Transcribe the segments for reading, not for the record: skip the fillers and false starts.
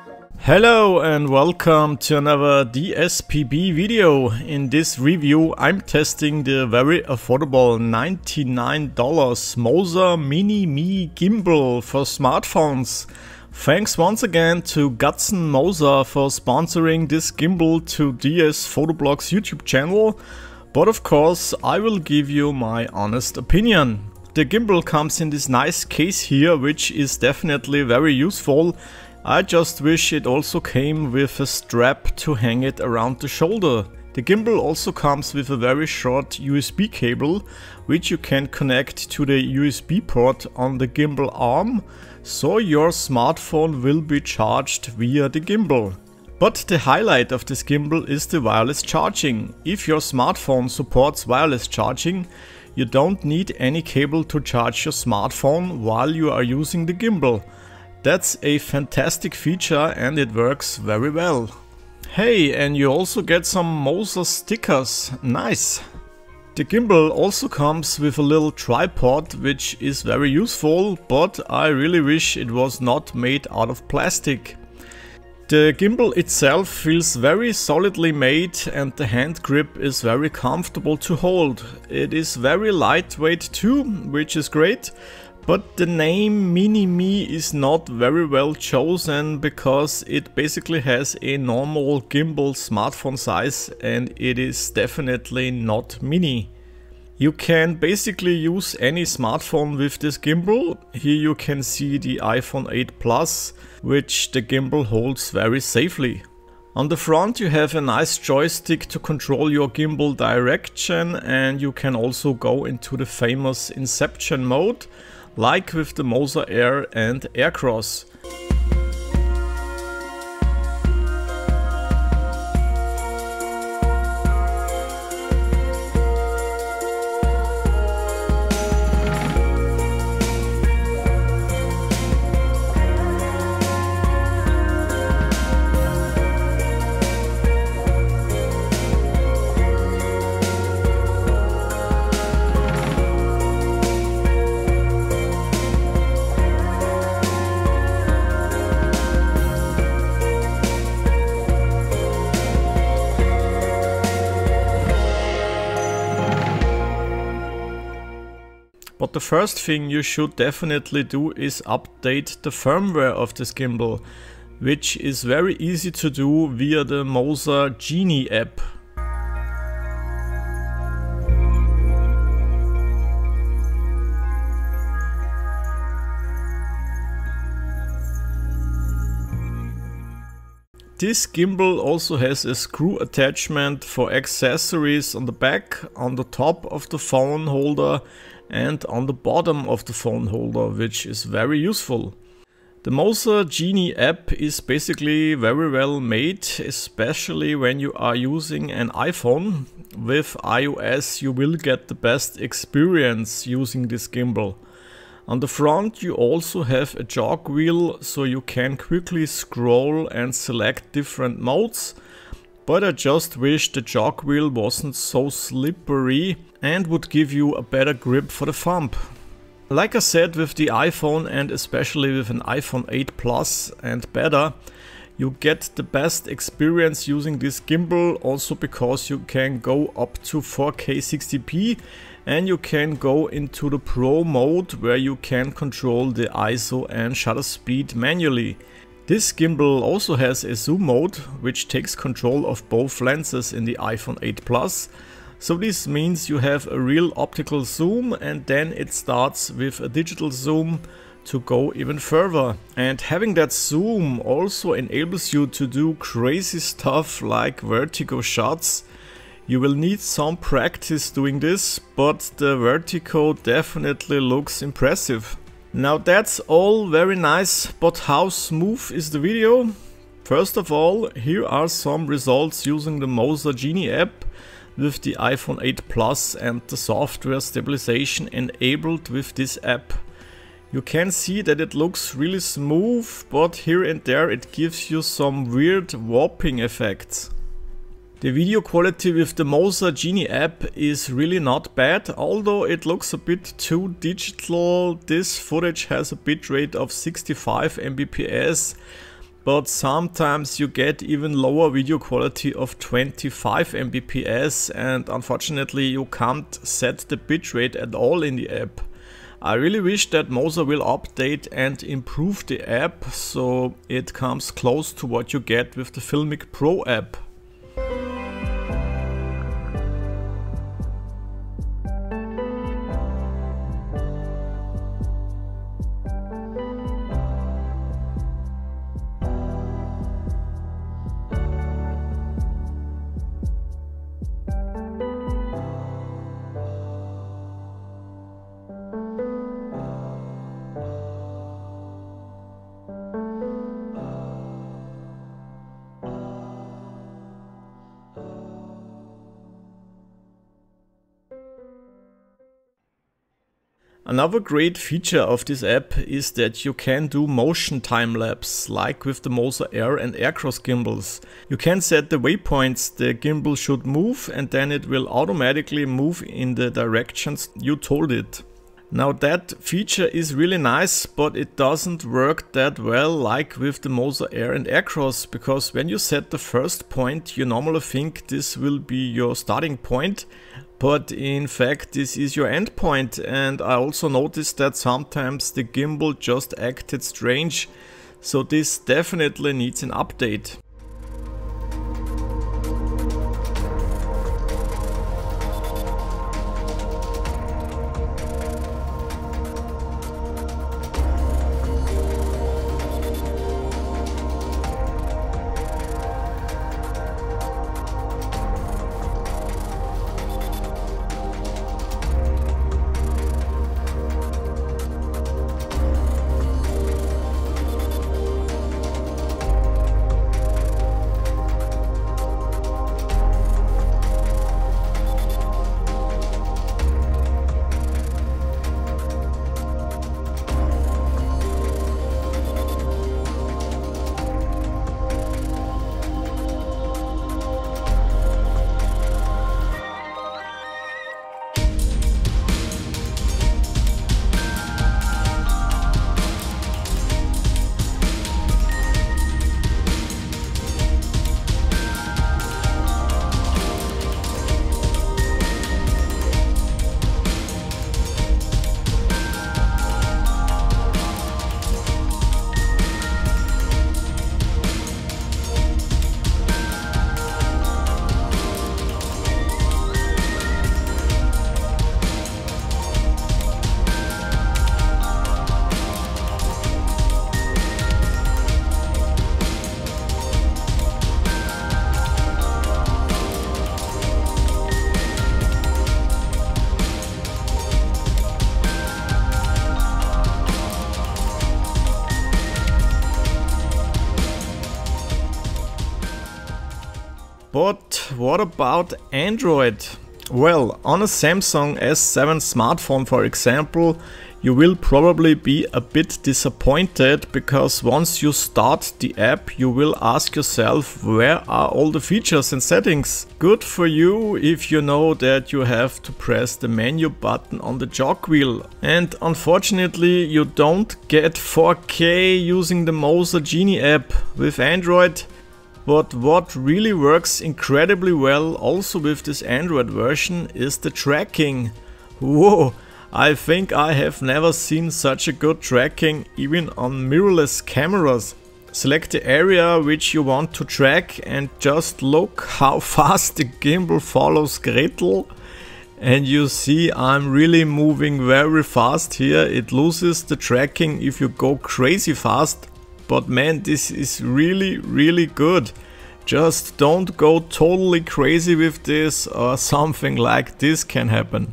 Hello and welcome to another DSPB video. In this review I'm testing the very affordable $99 Moser Mini Me gimbal for smartphones. Thanks once again to Gutson Moser for sponsoring this gimbal to DS Photoblogs YouTube channel, but of course I will give you my honest opinion. The gimbal comes in this nice case here, which is definitely very useful. I just wish it also came with a strap to hang it around the shoulder. The gimbal also comes with a very short USB cable, which you can connect to the USB port on the gimbal arm, so your smartphone will be charged via the gimbal. But the highlight of this gimbal is the wireless charging. If your smartphone supports wireless charging, you don't need any cable to charge your smartphone while you are using the gimbal. That's a fantastic feature and it works very well. Hey, and you also get some Moser stickers. Nice! The gimbal also comes with a little tripod, which is very useful, but I really wish it was not made out of plastic. The gimbal itself feels very solidly made and the hand grip is very comfortable to hold. It is very lightweight too, which is great. But the name Mini Me is not very well chosen because it basically has a normal gimbal smartphone size and it is definitely not mini. You can basically use any smartphone with this gimbal. Here you can see the iPhone 8 Plus, which the gimbal holds very safely. On the front you have a nice joystick to control your gimbal direction, and you can also go into the famous Inception mode, like with the Moser Air and Aircross. But the first thing you should definitely do is update the firmware of this gimbal, which is very easy to do via the Moser Genie app. This gimbal also has a screw attachment for accessories on the back, on the top of the phone holder and on the bottom of the phone holder, which is very useful. The Moser Genie app is basically very well made, especially when you are using an iPhone. With iOS you will get the best experience using this gimbal. On the front you also have a jog wheel, so you can quickly scroll and select different modes. But I just wish the jog wheel wasn't so slippery and would give you a better grip for the thumb. Like I said, with the iPhone and especially with an iPhone 8 Plus and better, you get the best experience using this gimbal, also because you can go up to 4K 60p and you can go into the Pro mode where you can control the ISO and shutter speed manually. This gimbal also has a zoom mode, which takes control of both lenses in the iPhone 8 Plus. So this means you have a real optical zoom and then it starts with a digital zoom to go even further. And having that zoom also enables you to do crazy stuff like vertigo shots. You will need some practice doing this, but the vertigo definitely looks impressive. Now that's all very nice, but how smooth is the video? First of all, here are some results using the Moser Genie app with the iPhone 8 Plus and the software stabilization enabled with this app. You can see that it looks really smooth, but here and there it gives you some weird warping effects. The video quality with the Moser Genie app is really not bad, although it looks a bit too digital. This footage has a bitrate of 65 Mbps, but sometimes you get even lower video quality of 25 Mbps, and unfortunately you can't set the bitrate at all in the app. I really wish that Moza will update and improve the app so it comes close to what you get with the Filmic Pro app. Another great feature of this app is that you can do motion time-lapse, like with the Moza Air and Aircross gimbals. You can set the waypoints the gimbal should move, and then it will automatically move in the directions you told it. Now that feature is really nice, but it doesn't work that well like with the Moza Air and Aircross, because when you set the first point you normally think this will be your starting point, but in fact this is your end point. And I also noticed that sometimes the gimbal just acted strange, so this definitely needs an update. But what about Android? Well, on a Samsung S7 smartphone, for example, you will probably be a bit disappointed, because once you start the app you will ask yourself, where are all the features and settings? Good for you if you know that you have to press the menu button on the jog wheel. And unfortunately you don't get 4K using the Moza Genie app with Android. But what really works incredibly well also with this Android version is the tracking. Whoa, I think I have never seen such a good tracking even on mirrorless cameras. Select the area which you want to track and just look how fast the gimbal follows Gretel. And you see I'm really moving very fast here. It loses the tracking if you go crazy fast. But man, this is really good. Just don't go totally crazy with this, or something like this can happen.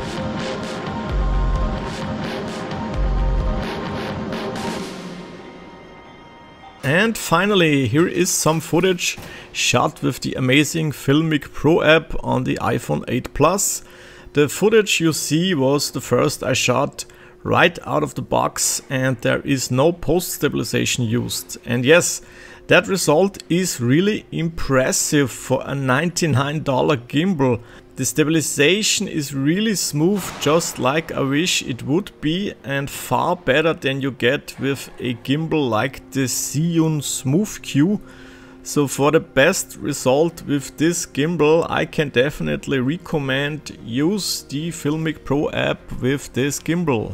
And finally, here is some footage shot with the amazing Filmic Pro app on the iPhone 8 Plus. The footage you see was the first I shot right out of the box, and there is no post stabilization used. And yes, that result is really impressive for a $99 gimbal. The stabilization is really smooth, just like I wish it would be, and far better than you get with a gimbal like the Zhiyun Smooth Q. So for the best result with this gimbal, I can definitely recommend use the Filmic Pro app with this gimbal.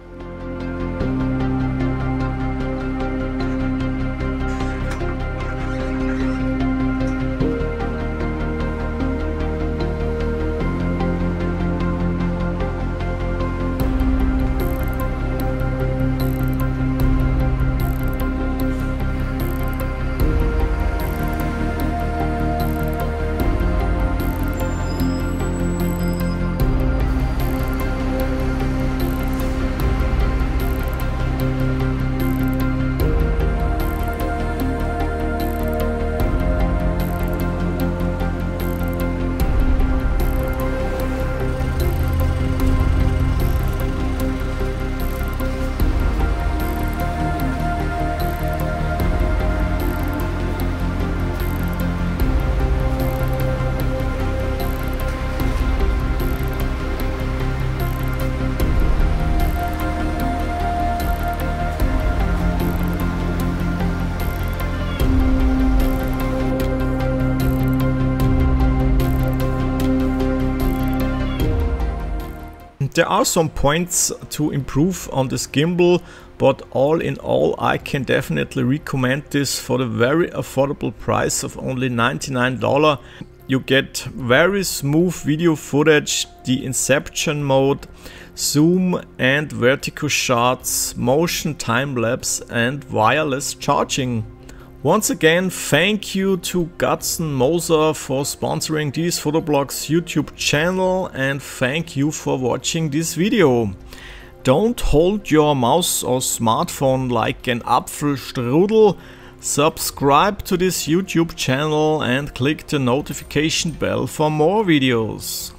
There are some points to improve on this gimbal, but all in all I can definitely recommend this for the very affordable price of only $99. You get very smooth video footage, the Inception mode, zoom and vertical shots, motion time-lapse and wireless charging. Once again, thank you to Gudson Moser for sponsoring this Photoblogs YouTube channel, and thank you for watching this video. Don't hold your mouse or smartphone like an Apfelstrudel. Subscribe to this YouTube channel and click the notification bell for more videos.